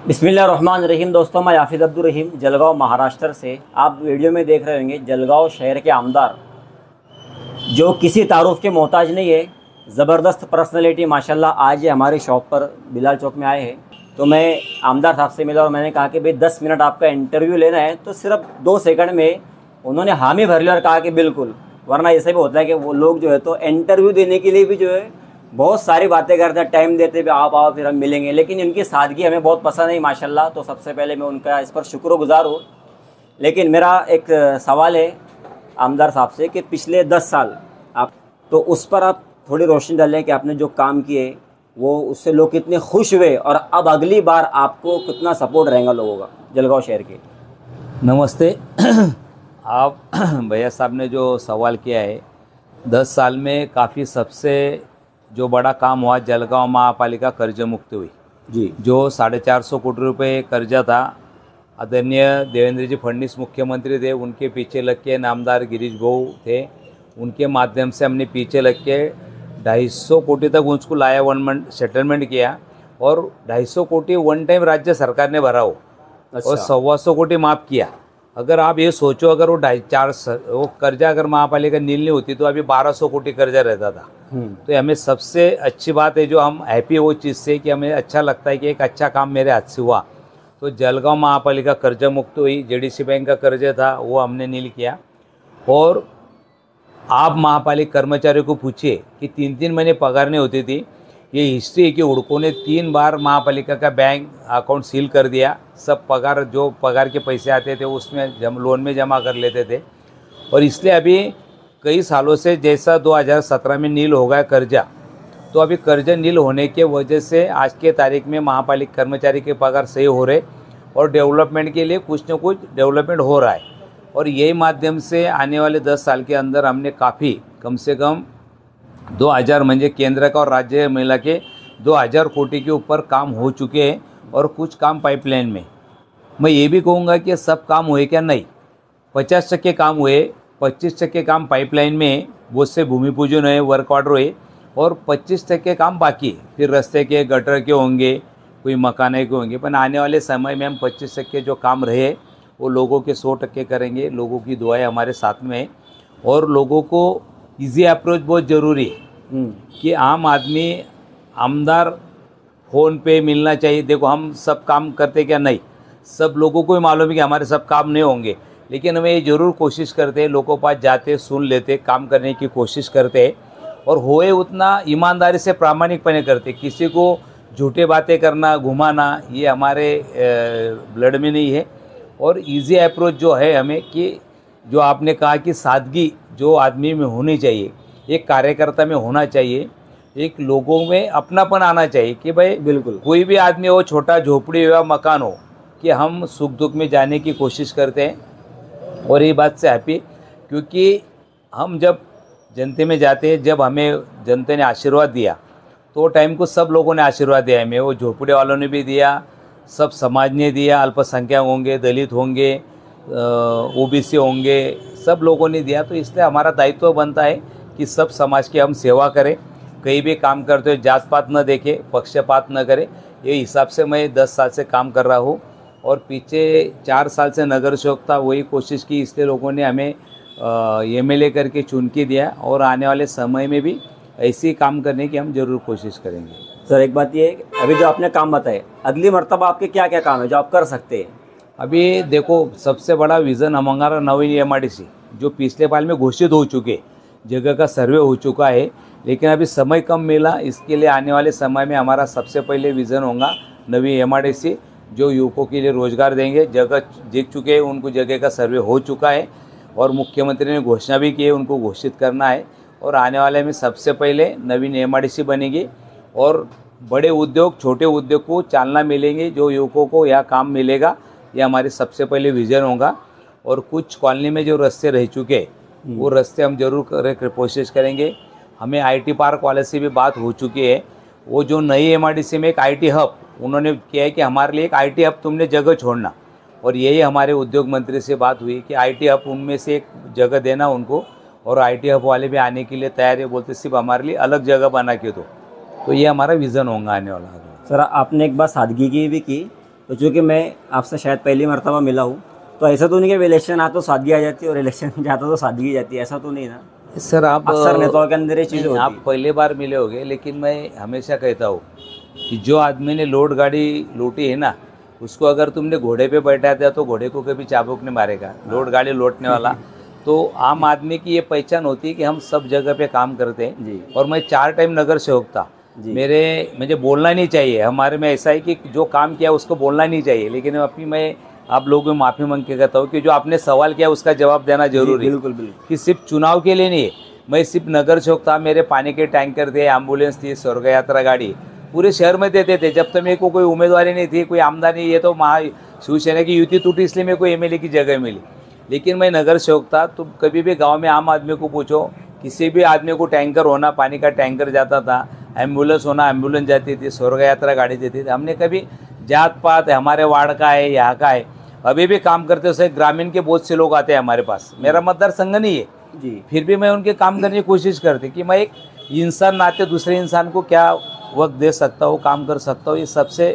बिस्मिल्लाहिर्रहमानिर्रहीम। दोस्तों, मैं हाफिज़ अब्दुल रहीम जलगांव महाराष्ट्र से। आप वीडियो में देख रहे होंगे जलगांव शहर के आमदार जो किसी तारुफ के मोहताज नहीं है, ज़बरदस्त पर्सनैलिटी माशाल्लाह। आज ये हमारी शॉप पर बिलाल चौक में आए हैं, तो मैं आमदार साहब से मिला और मैंने कहा कि भाई 10 मिनट आपका इंटरव्यू लेना है। तो सिर्फ 2 सेकंड में उन्होंने हामी भर लिया और कहा कि बिल्कुल। वरना ऐसे भी होता है कि वो लोग जो है तो इंटरव्यू देने के लिए भी जो है बहुत सारी बातें करते हैं, टाइम देते भी आप आओ फिर हम मिलेंगे, लेकिन इनकी सादगी हमें बहुत पसंद है माशाल्लाह। तो सबसे पहले मैं उनका इस पर शुक्रगुजार हूँ। लेकिन मेरा एक सवाल है आमदार साहब से कि पिछले 10 साल आप, तो उस पर आप थोड़ी रोशनी डालें कि आपने जो काम किए वो उससे लोग कितने खुश हुए और अब अगली बार आपको कितना सपोर्ट रहेगा लोगों का जलगांव शहर के। नमस्ते। आप भैया साहब ने जो सवाल किया है, 10 साल में काफ़ी सबसे जो बड़ा काम हुआ, जलगांव महापालिका कर्ज मुक्ति हुई जी। जो 450 कोटी रुपए कर्जा था, आदरणीय देवेंद्र जी फडणवीस मुख्यमंत्री थे, उनके पीछे लग के नामदार गिरीश भाऊ थे, उनके माध्यम से हमने पीछे लग के 250 कोटी तक उसको लाया, 1 मंथ सेटलमेंट किया और 250 कोटी वन टाइम राज्य सरकार ने भरा हो। अच्छा। और 125 कोटी माफ़ किया। अगर आप ये सोचो, अगर वो 2.5 वो कर्जा अगर महापालिका नील नहीं होती तो अभी 1200 कोटी कर्जा रहता था। तो हमें सबसे अच्छी बात है, जो हम हैप्पी वो चीज़ से कि हमें अच्छा लगता है कि एक अच्छा काम मेरे हाथ से हुआ। तो जलगांव महापालिका कर्ज मुक्त हुई, जेडीसी बैंक का कर्ज था वो हमने नील किया। और आप महापालिका कर्मचारियों को पूछिए कि 3-3 महीने पगार नहीं होती थी। ये हिस्ट्री है कि हुड़कों ने 3 बार महापालिका का बैंक अकाउंट सील कर दिया। सब पगार, जो पगार के पैसे आते थे उसमें लोन में जमा कर लेते थे। और इसलिए अभी कई सालों से, जैसा 2017 में नील हो गया कर्जा, तो अभी कर्जा नील होने के वजह से आज के तारीख में महापालिका कर्मचारी के पगार सही हो रहे और डेवलपमेंट के लिए कुछ न कुछ डेवलपमेंट हो रहा है। और यही माध्यम से आने वाले 10 साल के अंदर हमने काफ़ी, कम से कम 2000 म्हणजे केंद्र का और राज्य मिला के 2000 कोटी के ऊपर काम हो चुके हैं और कुछ काम पाइपलाइन में। मैं ये भी कहूँगा कि सब काम हुए क्या, नहीं, 50% काम हुए, 25% काम पाइपलाइन में, वो से भूमि पूजन हुए, वर्क ऑर्डर हुए और 25% काम बाकी, फिर रास्ते के गटर के होंगे, कोई मकाने के होंगे। पर आने वाले समय में हम 25% जो काम रहे वो लोगों के 100% करेंगे। लोगों की दुआएं हमारे साथ में है और लोगों को इजी अप्रोच बहुत ज़रूरी है कि आम आदमी आमदार फ़ोन पे मिलना चाहिए। देखो, हम सब काम करते क्या, नहीं, सब लोगों को ही मालूम है कि हमारे सब काम नहीं होंगे, लेकिन हमें ये ज़रूर कोशिश करते हैं, लोगों के पास जाते, सुन लेते, काम करने की कोशिश करते हैं और होए उतना ईमानदारी से प्रामाणिकपणे करते। किसी को झूठे बातें करना, घुमाना, ये हमारे ब्लड में नहीं है। और इजी अप्रोच जो है हमें, कि जो आपने कहा कि सादगी जो आदमी में होनी चाहिए, एक कार्यकर्ता में होना चाहिए, एक लोगों में अपनापन आना चाहिए कि भाई बिल्कुल कोई भी आदमी हो, छोटा झोपड़ी हो या मकान हो, कि हम सुख दुख में जाने की कोशिश करते हैं। और ये बात से हैप्पी, क्योंकि हम जब जनते में जाते हैं, जब हमें जनता ने आशीर्वाद दिया, तो टाइम को सब लोगों ने आशीर्वाद दिया हमें। वो झोपड़ी वालों ने भी दिया, सब समाज ने दिया, अल्पसंख्यक होंगे, दलित होंगे, ओबीसी होंगे, सब लोगों ने दिया। तो इसलिए हमारा दायित्व बनता है कि सब समाज की हम सेवा करें, कहीं भी काम करते हो जात पात न देखें, पक्षपात न करें। ये हिसाब से मैं 10 साल से काम कर रहा हूँ और पीछे 4 साल से नगर सेवक था, वही कोशिश की, इसलिए लोगों ने हमें एमएलए करके चुन के दिया और आने वाले समय में भी ऐसे ही काम करने की हम ज़रूर कोशिश करेंगे। सर, एक बात ये है कि अभी जो आपने काम बताए, अगली मर्तबा आपके क्या क्या काम है जो आप कर सकते हैं? अभी देखो, सबसे बड़ा विज़न हमारा नवीन एमआईडीसी जो पिछले साल में घोषित हो चुके, जगह का सर्वे हो चुका है, लेकिन अभी समय कम मिला। इसके लिए आने वाले समय में हमारा सबसे पहले विज़न होगा नवी एमआईडीसी, जो युवकों के लिए रोज़गार देंगे। जगह जीत चुके हैं, उनको जगह का सर्वे हो चुका है और मुख्यमंत्री ने घोषणा भी की है, उनको घोषित करना है। और आने वाले में सबसे पहले नवीन एमआईडीसी बनेगी और बड़े उद्योग, छोटे उद्योग को चालना मिलेंगे, जो युवकों को यहाँ काम मिलेगा, ये हमारी सबसे पहले विज़न होगा। और कुछ कॉलोनी में जो रास्ते रह चुके वो रास्ते हम जरूर कोशिश करेंगे। हमें आईटी पार्क वाले से भी बात हो चुकी है, वो जो नई एमआईडीसी में एक आईटी हब उन्होंने किया है कि हमारे लिए एक आईटी हब तुमने जगह छोड़ना, और यही हमारे उद्योग मंत्री से बात हुई कि आईटी हब उनमें से एक जगह देना उनको, और आईटी हब वाले भी आने के लिए तैयार है, बोलते सिर्फ हमारे लिए अलग जगह बना के दो। तो ये हमारा विज़न होगा आने वाला। सर, आपने एक बात सादगी की भी की तो चूँकि मैं आपसे शायद पहली मरतबा मिला हूँ, तो ऐसा तो नहीं कि इलेक्शन आता तो सादगी आ जाती है और इलेक्शन जाता तो सादगी जाती है, ऐसा तो नहीं ना? सर आप अक्सर नेताओं के अंदर ये चीज़ें होती आप हैं। पहले बार मिले होगे, लेकिन मैं हमेशा कहता हूँ कि जो आदमी ने लोड गाड़ी लूटी है ना, उसको अगर तुमने घोड़े पे बैठा दिया तो घोड़े को कभी चाबुक नहीं मारेगा। लोड गाड़ी लौटने वाला तो आम आदमी की ये पहचान होती है कि हम सब जगह पे काम करते हैं। जी और मैं 4 टाइम नगर सेवक था। जी। मुझे बोलना नहीं चाहिए, हमारे में ऐसा है कि जो काम किया उसको बोलना नहीं चाहिए, लेकिन अपनी मैं आप लोगों में माफ़ी मांग के कहता हूँ कि जो आपने सवाल किया उसका जवाब देना जरूरी है। बिल्कुल बिल्कुल। कि सिर्फ चुनाव के लिए नहीं है, मैं सिर्फ नगर सेवक था, मेरे पानी के टैंकर थे, एम्बुलेंस थी, स्वर्ग यात्रा गाड़ी पूरे शहर में देते थे। जब तक मेरे को कोई उम्मीदवारी नहीं थी, कोई आमदनी, ये तो शिवसेना की युति टूटी इसलिए मेरे को एमएलए की जगह मिली, लेकिन मैं नगर सेवक था। तो कभी भी गांव में आम आदमी को पूछो, किसी भी आदमी को टैंकर होना, पानी का टैंकर जाता था, एम्बुलेंस होना, एम्बुलेंस जाती थी, स्वर्ग यात्रा गाड़ी देती थी। हमने कभी जात पात हमारे वार्ड का है, यहाँ का है, अभी भी काम करते हुए ग्रामीण के बहुत से लोग आते हैं हमारे पास। मेरा मतदार संघ नहीं है जी। फिर भी मैं उनके काम करने की कोशिश करती कि मैं एक इंसान नाते दूसरे इंसान को क्या वक्त दे सकता हूँ, काम कर सकता हूँ। ये सबसे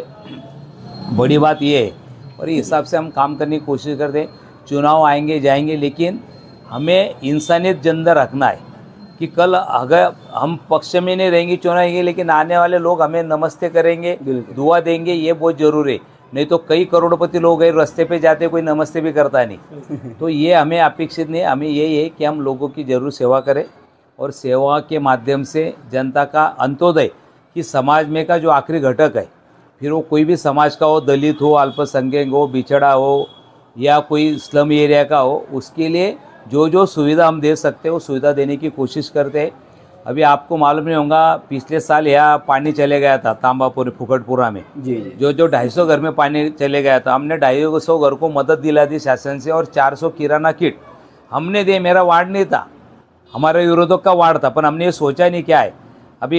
बड़ी बात ये है और इस हिसाब से हम काम करने की कोशिश करते हैं। चुनाव आएंगे जाएंगे, लेकिन हमें इंसानियत के अंदर रखना है कि कल अगर हम पक्ष में नहीं रहेंगे, चुनाव आएंगे, लेकिन आने वाले लोग हमें नमस्ते करेंगे, दुआ देंगे, ये बहुत ज़रूरी है। नहीं तो कई करोड़पति लोग हैं, रास्ते पे जाते कोई नमस्ते भी करता नहीं। तो ये हमें अपेक्षित नहीं, हमें यही है कि हम लोगों की जरूर सेवा करें और सेवा के माध्यम से जनता का अंत्योदय कि समाज में का जो आखिरी घटक है, फिर वो कोई भी समाज का हो, दलित हो, अल्पसंख्यक हो, पिछड़ा हो या कोई स्लम एरिया का हो, उसके लिए जो जो सुविधा हम दे सकते हैं वो सुविधा देने की कोशिश करते हैं। अभी आपको मालूम नहीं होगा, पिछले साल यहाँ पानी चले गया था तांबापुर फुकटपुरा में। जी जो 250 घर में पानी चले गया था, हमने 250 घर को मदद दिला दी शासन से और 400 किराना किट हमने दिए। मेरा वार्ड नहीं था, हमारे विरोधक का वार्ड था, पर हमने ये सोचा नहीं क्या है। अभी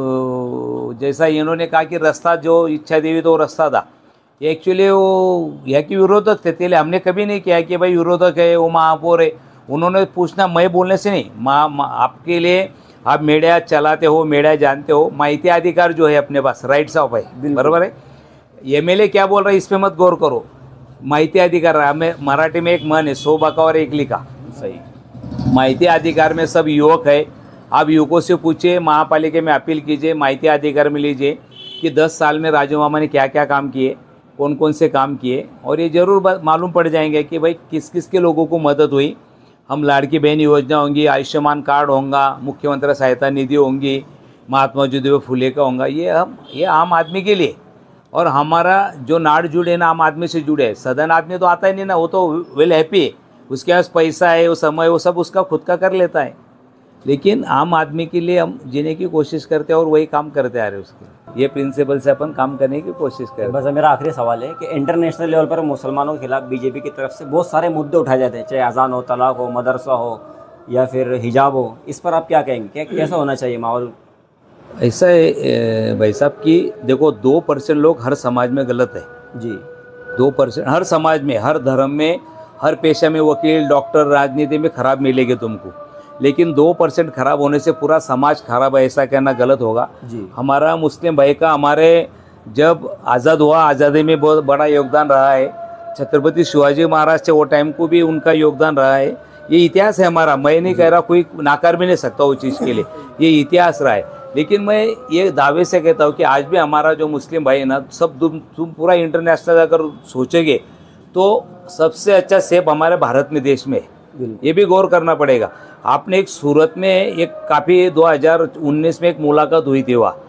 जैसा इन्होंने कहा कि रास्ता जो इच्छा देवी तो रास्ता था, ये एक्चुअली वो यहाँ के विरोधक थे। तेले हमने कभी नहीं किया कि भाई विरोधक है वो महापौर है, उन्होंने पूछना, मैं बोलने से नहीं। आपके लिए आप मीडिया चलाते हो, मीडिया जानते हो, माहिती अधिकार जो है अपने पास राइट्स ऑफ है, बराबर है। एमएलए क्या बोल रहा है इस पे मत गौर करो, माहिती अधिकार। हमें मराठी में एक मन है, 100 बका और 1 लिखा। सही। माहिती अधिकार में सब युवक है, आप युवकों से पूछिए, महापालिका में अपील कीजिए, माहिती अधिकार में लीजिए कि 10 साल में राजू मामा ने क्या क्या काम किए, कौन कौन से काम किए, और ये जरूर मालूम पड़ जाएंगे कि भाई किस किस के लोगों को मदद हुई। हम लाड़की बहन योजना होंगी, आयुष्मान कार्ड होगा, मुख्यमंत्री सहायता निधि होंगी, महात्मा ज्योतिबा फुले का होगा, ये आम आदमी के लिए। और हमारा जो नाड़ जुड़े ना, आम आदमी से जुड़े है। सदन आदमी तो आता ही नहीं ना, वो तो वेल हैप्पी है, उसके पास पैसा है, वो समय, वो सब उसका खुद का कर लेता है। लेकिन आम आदमी के लिए हम जीने की कोशिश करते हैं और वही काम करते आ रहे हैं। उसके ये प्रिंसिपल से अपन काम करने की कोशिश करते हैं। बस मेरा आखिरी सवाल है कि इंटरनेशनल लेवल पर मुसलमानों के खिलाफ बीजेपी की तरफ से बहुत सारे मुद्दे उठाए जाते हैं, चाहे अजान हो, तलाक हो, मदरसा हो या फिर हिजाब हो, इस पर आप क्या कहेंगे? कैसा होना चाहिए माहौल? ऐसा है भाई साहब कि देखो, 2% लोग हर समाज में गलत है जी। 2% हर समाज में, हर धर्म में, हर पेशा में, वकील, डॉक्टर, राजनीति में खराब मिलेंगे तुमको। लेकिन 2% खराब होने से पूरा समाज खराब है, ऐसा कहना गलत होगा जी। हमारा मुस्लिम भाई का, हमारे जब आज़ाद हुआ, आज़ादी में बहुत बड़ा योगदान रहा है। छत्रपति शिवाजी महाराज से वो टाइम को भी उनका योगदान रहा है। ये इतिहास है हमारा, मैं नहीं कह रहा, कोई नाकार भी नहीं सकता उस चीज़ के लिए, ये इतिहास रहा है। लेकिन मैं ये दावे से कहता हूँ कि आज भी हमारा जो मुस्लिम भाई है ना, सब तुम पूरा इंटरनेशनल अगर सोचोगे तो सबसे अच्छा सेब हमारे भारत में, देश में, ये भी गौर करना पड़ेगा। आपने एक सूरत में एक काफ़ी 2019 में एक मुलाकात हुई थी, वहाँ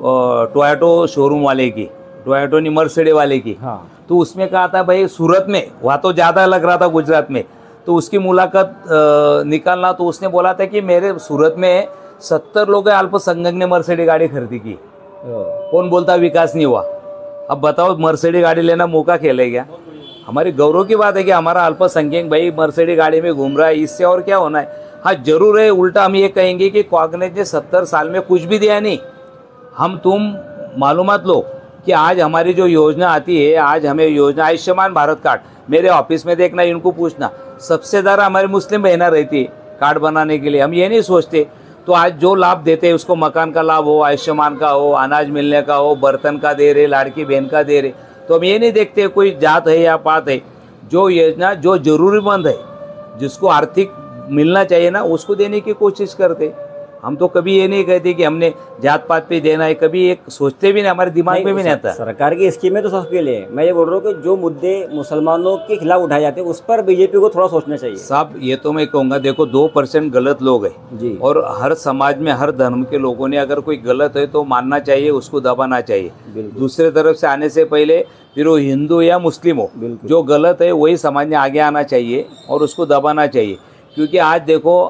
टोयोटो शोरूम वाले की, टोयोटो नहीं मर्सिडीज वाले की। हाँ। तो उसमें कहा था भाई सूरत में, वहाँ तो ज़्यादा लग रहा था गुजरात में, तो उसकी मुलाकात निकालना। तो उसने बोला था कि मेरे सूरत में 70 लोग अल्पसंख्यक ने मर्सिडीज गाड़ी खरीदी की, कौन बोलता विकास नहीं हुआ? अब बताओ, मर्सिडीज गाड़ी लेना मौका खेले क्या? हमारी गौरव की बात है कि हमारा अल्पसंख्यक भाई मर्सिडीज गाड़ी में घूम रहा है, इससे और क्या होना है? हाँ जरूर है, उल्टा हम ये कहेंगे कि कांग्रेस ने 70 साल में कुछ भी दिया नहीं। हम तुम मालूमात लो कि आज हमारी जो योजना आती है, आज हमें योजना आयुष्मान भारत कार्ड, मेरे ऑफिस में देखना, इनको पूछना, सबसे ज़्यादा हमारी मुस्लिम बहना रहती है कार्ड बनाने के लिए। हम ये नहीं सोचते। तो आज जो लाभ देते हैं, उसको मकान का लाभ हो, आयुष्मान का हो, अनाज मिलने का हो, बर्तन का दे रहे, लाड़की बहन का दे रहे, तो हम ये नहीं देखते कोई जात है या पात है, जो योजना जो जरूरीमंद है, जिसको आर्थिक मिलना चाहिए ना, उसको देने की कोशिश करते। हम तो कभी ये नहीं कहते कि हमने जात पात पे देना है, कभी एक सोचते भी नहीं, हमारे दिमाग में भी नहीं आता। सरकार की स्कीमें तो सबके लिए, मैं ये बोल रहा हूँ कि जो मुद्दे मुसलमानों के खिलाफ उठाए जाते हैं उस पर बीजेपी को थोड़ा सोचना चाहिए। साहब ये तो मैं कहूँगा, देखो 2% गलत लोग हैं जी, और हर समाज में हर धर्म के लोगों ने अगर कोई गलत है तो मानना चाहिए, उसको दबाना चाहिए। दूसरे तरफ से आने से पहले फिर वो हिंदू या मुस्लिम हो, जो गलत है वही समाज में आगे आना चाहिए और उसको दबाना चाहिए। क्योंकि आज देखो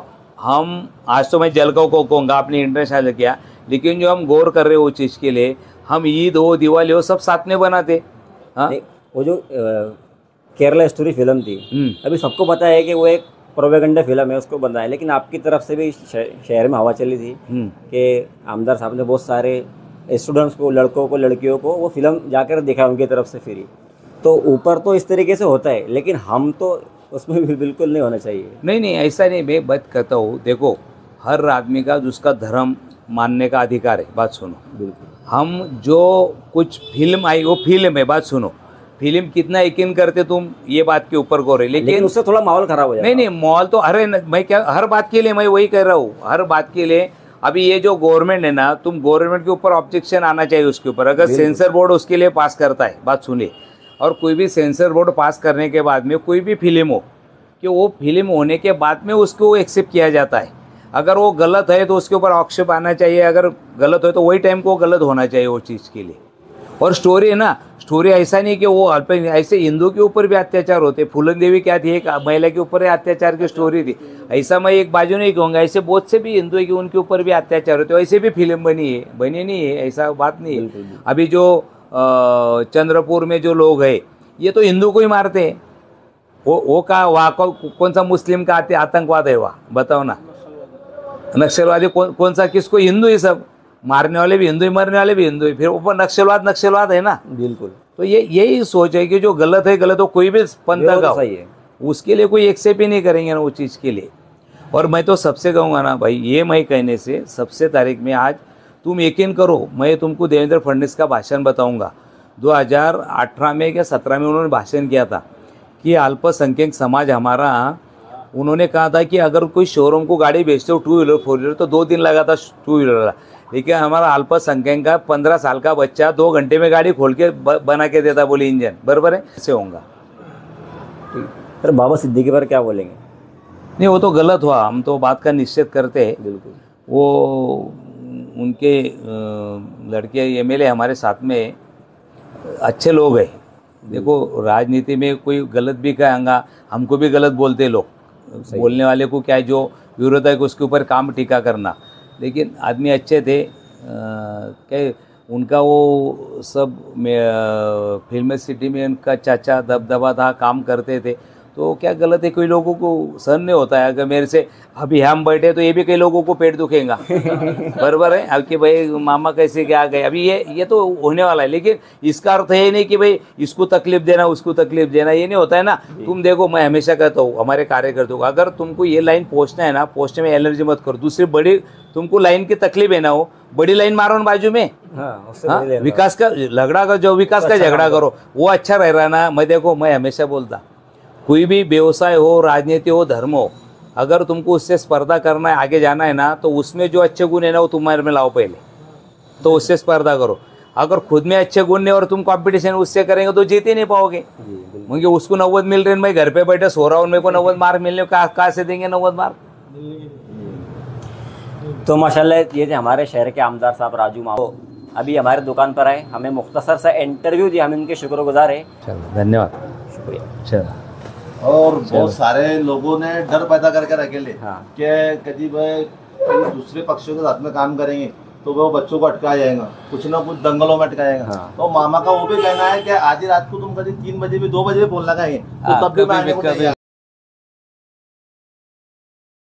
आज तो मैं जलगांव को कहूँगा, आपने इंटरनेशनल किया, लेकिन जो हम गौर कर रहे हो उस चीज़ के लिए, हम ईद हो दिवाली हो सब साथ में बनाते। हाँ, वो जो केरला स्टोरी फिल्म थी, अभी सबको पता है कि वो एक प्रोपेगेंडा फिल्म है, उसको बनाया, लेकिन आपकी तरफ से भी शहर में हवा चली थी कि आमदार साहब ने बहुत सारे स्टूडेंट्स को, लड़कों को, लड़कियों को वो फिल्म जाकर देखा उनकी तरफ से फ्री। तो ऊपर तो इस तरीके से होता है, लेकिन हम तो उसमें भी बिल्कुल नहीं होना चाहिए। नहीं, ऐसा नहीं, मैं बात करता हूँ, देखो हर आदमी का उसका धर्म मानने का अधिकार है। बात सुनो, बिल्कुल, हम जो कुछ फिल्म आई वो फिल्म है, बात सुनो, फिल्म कितना यकीन करते तुम, ये बात के ऊपर गौर है, लेकिन उससे थोड़ा माहौल खराब हो जाएगा। नहीं, माहौल तो मैं क्या हर बात के लिए मैं वही कह रहा हूँ, हर बात के लिए। अभी ये जो गवर्नमेंट है ना, तुम गवर्नमेंट के ऊपर ऑब्जेक्शन आना चाहिए उसके ऊपर, अगर सेंसर बोर्ड उसके लिए पास करता है, बात सुनिए, और कोई भी सेंसर बोर्ड पास करने के बाद में कोई भी फिल्म हो, कि वो फिल्म होने के बाद में उसको एक्सेप्ट किया जाता है। अगर वो गलत है तो उसके ऊपर आक्षेप आना चाहिए, अगर गलत है तो वही टाइम को गलत होना चाहिए वो चीज़ के लिए। और स्टोरी है ना, स्टोरी ऐसा नहीं कि वो अल्प, ऐसे हिंदू के ऊपर भी अत्याचार होते। फूलन देवी क्या थी, एक महिला के ऊपर अत्याचार की स्टोरी थी। ऐसा मैं एक बाजू नहीं कहूँगा, ऐसे बहुत से भी हिंदू है कि उनके ऊपर भी अत्याचार होते, ऐसे भी फिल्म बनी नहीं है, ऐसा बात नहीं है। अभी जो चंद्रपुर में जो लोग है, ये तो हिंदू को ही मारते हैं। वो का वहाँ कौन सा मुस्लिम का आतंकवाद है वहाँ, बताओ ना। नक्सलवादी कौन सा, किसको, हिंदू ही सब, मारने वाले भी हिंदू ही, मरने वाले भी हिंदू ही, फिर ऊपर नक्सलवाद है ना। बिल्कुल, तो यही सोच है कि जो गलत है गलत हो, कोई भी पंथा का सही है, उसके लिए कोई एक्सेप्ट ही नहीं करेंगे ना वो चीज़ के लिए। और मैं तो सबसे कहूँगा ना भाई, ये मैं कहने से सबसे तारीख में आज तुम यकीन करो, मैं तुमको देवेंद्र फडणवीस का भाषण बताऊँगा। 2018 में या 17 में उन्होंने भाषण किया था कि अल्पसंख्यक समाज हमारा, उन्होंने कहा था कि अगर कोई शोरूम को गाड़ी बेचते हो 2 व्हीलर 4 व्हीलर तो 2 दिन लगा था 2 व्हीलर, लेकिन हमारा अल्पसंख्यक का 15 साल का बच्चा 2 घंटे में गाड़ी खोल के बना के देता, बोले इंजन, बराबर है, ऐसे होगा। फिर बाबा सिद्दीकी पर क्या बोलेंगे? नहीं, वो तो गलत हुआ, हम तो बात का निश्चित करते हैं। बिल्कुल, वो उनके लड़के MLA हमारे साथ में अच्छे लोग हैं। देखो राजनीति में कोई गलत भी कहेंगा, हमको भी गलत बोलते लोग, बोलने वाले को क्या है, जो विरोध है उसके ऊपर काम टीका करना, लेकिन आदमी अच्छे थे। क्या उनका वो सब फिल्म सिटी में उनका चाचा दबदबा था, काम करते थे, तो क्या गलत है, कोई लोगों को सहन नहीं होता है। अगर मेरे से अभी हम बैठे तो ये भी कई लोगों को पेट दुखेगा, बराबर है, अब कि भाई मामा कैसे क्या गए, अभी ये तो होने वाला है। लेकिन इसका अर्थ है नहीं कि भाई इसको तकलीफ देना उसको तकलीफ देना, ये नहीं होता है ना। तुम देखो, मैं हमेशा कहता हूँ हमारे कार्यकर्ताओं को, अगर तुमको ये लाइन पहुँचना है ना, पहुँचने में एलर्जी मत करो। दूसरी बड़ी तुमको लाइन की तकलीफ है ना, वो बड़ी लाइन मारो ना बाजू में। हाँ, विकास का झगड़ा करो, जो विकास का झगड़ा करो वो अच्छा रह रहा ना। मैं हमेशा बोलता, कोई भी व्यवसाय हो, राजनीति हो, धर्म हो, अगर तुमको उससे स्पर्धा करना है, आगे जाना है ना, तो उसमें जो अच्छे गुण है ना वो तुम्हारे में लाओ पहले, तो उससे स्पर्धा करो। अगर खुद में अच्छे गुण नहीं और तुम कंपटीशन उससे करेंगे तो जीत ही नहीं पाओगे। क्योंकि उसको 90 मिल रहे हैं, मैं घर पे बैठे सो रहा हूँ, मेरे को 90 मार्क मिलने कहाँ से देंगे 90 मार्क। तो माशाल्लाह ये थे हमारे शहर के आमदार साहब राजू माओ, अभी हमारे दुकान पर आए, हमें मुख्तसर सा इंटरव्यू दिया, हम इनके शुक्रगुजार हैं। चलो धन्यवाद, शुक्रिया। चलो। और बहुत सारे लोगों ने डर पैदा करके रखे ले कि कभी भाई दूसरे पक्षों के साथ में काम करेंगे तो वो बच्चों को अटकाया जाएगा, कुछ ना कुछ दंगलों में अटकाएगा। तो मामा का वो भी कहना है कि आधी रात को तुम कभी 3 बजे भी 2 बजे भी बोलना चाहिए, तो तब भी मैं